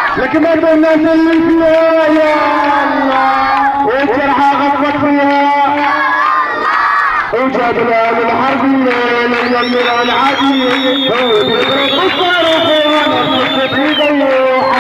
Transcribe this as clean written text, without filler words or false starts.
لكن ما الناس اللي فيها يا الله والجرحى غطت فيها وجاب لها الحربية لم يمر العادية هو بيضرب الصاروخ وانا في ايدي